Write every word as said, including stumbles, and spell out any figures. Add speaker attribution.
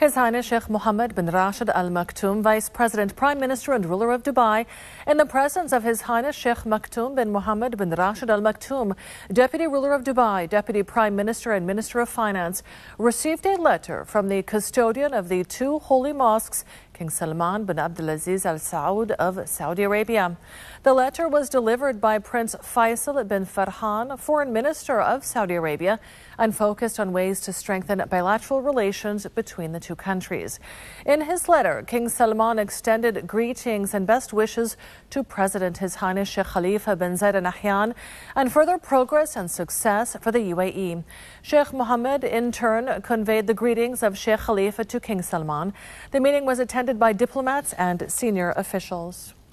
Speaker 1: His Highness Sheikh Mohammed bin Rashid Al Maktoum, Vice President, Prime Minister and ruler of Dubai, in the presence of His Highness Sheikh Maktoum bin Mohammed bin Rashid Al Maktoum, Deputy Ruler of Dubai, Deputy Prime Minister and Minister of Finance, received a letter from the custodian of the two holy mosques, King Salman bin Abdulaziz Al Saud of Saudi Arabia. The letter was delivered by Prince Faisal bin Farhan, Foreign Minister of Saudi Arabia, and focused on ways to strengthen bilateral relations between the two countries. In his letter, King Salman extended greetings and best wishes to President His Highness Sheikh Khalifa bin Zayed Al Nahyan and further progress and success for the U A E. Sheikh Mohammed in turn conveyed the greetings of Sheikh Khalifa to King Salman. The meeting was attended by diplomats and senior officials.